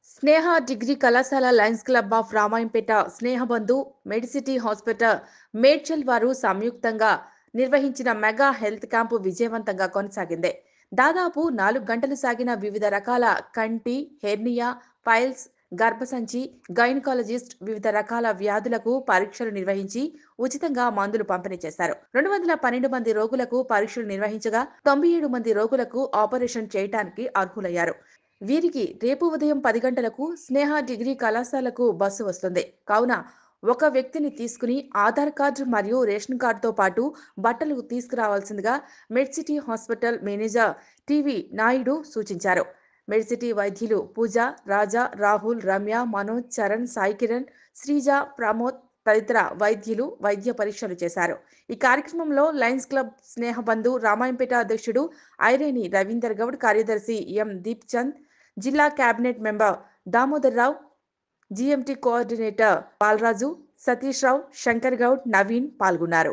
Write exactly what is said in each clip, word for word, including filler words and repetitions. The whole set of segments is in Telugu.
స్నేహ డిగ్రీ కళాశాల Lions Club of Ramayampet Snehabandhu Medicity hospital Medchal వారు సంయుక్తంగా నిర్వహించిన మెగా హెల్త్ క్యాంపు విజయవంతంగా కొనసాగింది. దాదాపు నాలుగు గంటలు సాగిన వివిధ రకాల కంటి, హెర్నియా, పైల్స్, గర్భసంచి, గైనకాలజిస్ట్ వివిధ రకాల వ్యాధులకు పరీక్షలు నిర్వహించి ఉచితంగా మందులు పంపిణీ చేశారు. రెండు వందల పన్నెండు మంది రోగులకు పరీక్షలు నిర్వహించగా తొంభై ఏడు మంది రోగులకు ఆపరేషన్ చేయడానికి అర్హులయ్యారు. వీరికి రేపు ఉదయం పది గంటలకు స్నేహ డిగ్రీ కళాశాలకు బస్సు వస్తుంది. కావున ఒక వ్యక్తిని తీసుకుని ఆధార్ కార్డు మరియు రేషన్ కార్డుతో పాటు బట్టలు తీసుకురావాల్సిందిగా Medicity hospital manager T V Naidu సూచించారు. మెడ్సిటీ వైద్యులు పూజ, రాజా, రాహుల్, రమ్య, మనోజ్, చరణ్, సాయి కిరణ్, శ్రీజ, ప్రమోద్ తదితర వైద్యులు వైద్య పరీక్షలు చేశారు. ఈ కార్యక్రమంలో లయన్స్ క్లబ్ స్నేహబంధు రామాయంపేట అధ్యక్షుడు ఐరేని రవీందర్ గౌడ్, కార్యదర్శి ఎం దీప్ చంద్, జిల్లా cabinet member Damodar Rao, GMT coordinator Balaraju, Satish Rao, Shankar Goud, Naveen పాల్గొన్నారు.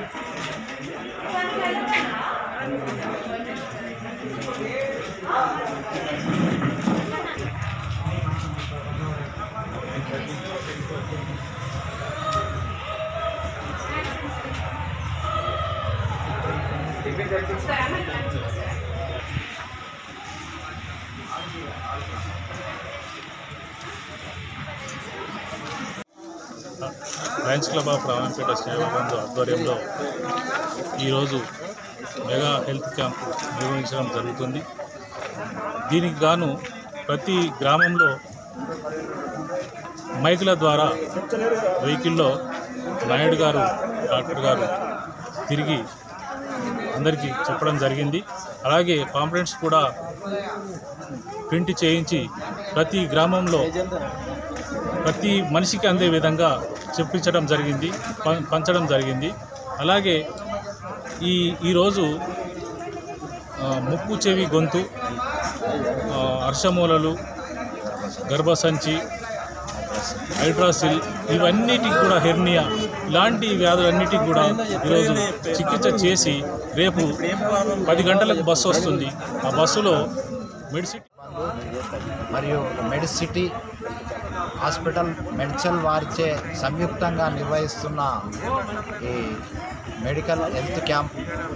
Lions Club of Ramayampet Snehabandhu ఆధ్వర్యంలో ఈరోజు మెగా హెల్త్ క్యాంప్ నిర్వహించడం జరుగుతుంది. దీనికి గాను ప్రతి గ్రామంలో మైకుల ద్వారా వెహికల్లో నాయుడు గారు డాక్టర్ గారు తిరిగి అందరికీ చెప్పడం జరిగింది. అలాగే పాంప్లెట్స్ కూడా ప్రింట్ చేయించి ప్రతి గ్రామంలో ప్రతి మనిషికి అందే విధంగా చెప్పించడం జరిగింది, పంచడం జరిగింది. అలాగే ఈ ఈరోజు ముక్కు, చెవి, గొంతు, అర్షమూలలు, గర్భసంచి, హైడ్రాసిల్ ఇవన్నిటికి కూడా హెర్నియా ఇలాంటి వ్యాధులన్నిటికి కూడా ఈరోజు చికిత్స చేసి రేపు పది గంటలకు బస్సు వస్తుంది. ఆ బస్సులో మెడిసిటీ మరియు మెడిసిటీ హాస్పిటల్ మెడ్చల్ వారిచే సంయుక్తంగా నిర్వహిస్తున్న ఈ medical health camp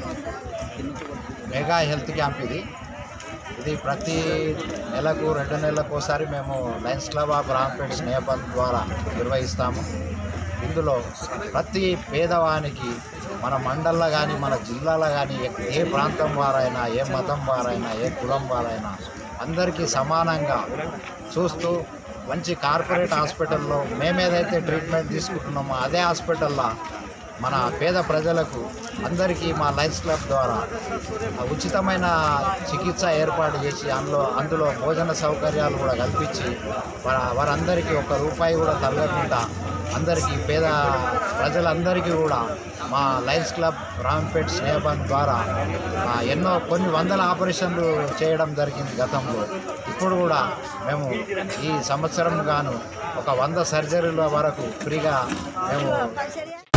mega health camp ఇది ఇది ప్రతి నెలకు రెండు నెలలకు ఒకసారి మేము Lions Club of Ramayampet Snehabandhu ద్వారా నిర్వహిస్తాము. ఇందులో ప్రతి పేదవానికి మన మండల్లో కానీ మన జిల్లాలో కానీ ఏ ప్రాంతం వారైనా, ఏ మతం వారైనా, ఏ కులం వారైనా అందరికీ సమానంగా చూస్తూ మంచి కార్పొరేట్ హాస్పిటల్లో మేమేదైతే ట్రీట్మెంట్ తీసుకుంటున్నామో అదే హాస్పిటల్లో మన పేద ప్రజలకు అందరికీ మా లయన్స్ క్లబ్ ద్వారా ఉచితమైన చికిత్స ఏర్పాటు చేసి అందులో అందులో భోజన సౌకర్యాలు కూడా కల్పించి వారందరికీ ఒక్క రూపాయి కూడా తగ్గకుండా అందరికీ పేద ప్రజలందరికీ కూడా మా లయన్స్ క్లబ్ రామాయంపేట స్నేహబంధు ద్వారా ఎన్నో కొన్ని వందల ఆపరేషన్లు చేయడం జరిగింది గతంలో. ఇప్పుడు కూడా మేము ఈ సంవత్సరం గాను ఒక వంద సర్జరీల వరకు ఫ్రీగా మేము